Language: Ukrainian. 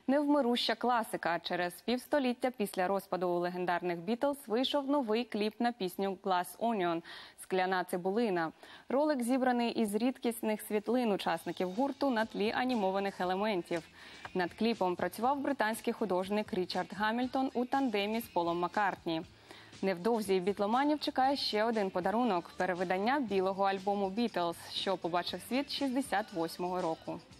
Невмируща класика. Через півстоліття після розпаду легендарних Бітлз вийшов новий кліп на пісню «Glass Onion» – «Скляна цибулина». Ролик зібраний із рідкісних світлин учасників гурту на тлі анімованих елементів. Над кліпом працював британський художник Річард Гамільтон у тандемі з Полом Маккартні. Невдовзі бітломанів чекає ще один подарунок – перевидання білого альбому «Бітлз», що побачив світ 68-го року.